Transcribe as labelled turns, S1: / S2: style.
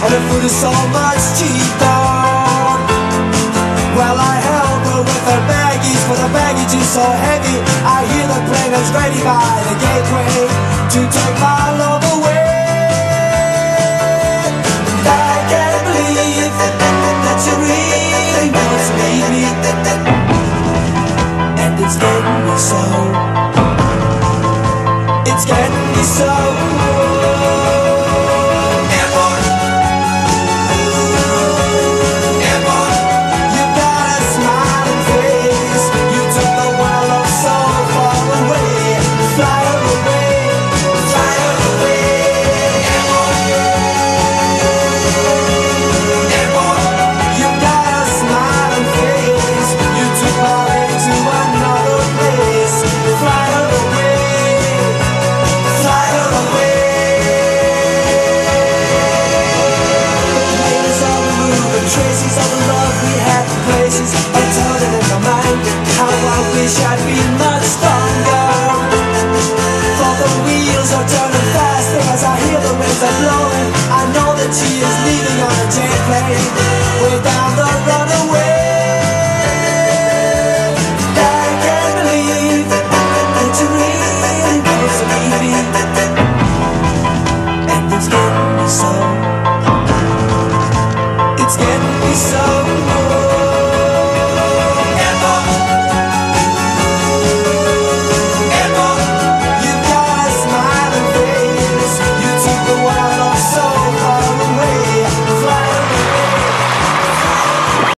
S1: and the food is so much cheaper. Well, I help her with her baggies, but the baggage is so heavy. I hear the plane is ready by the gateway to take my love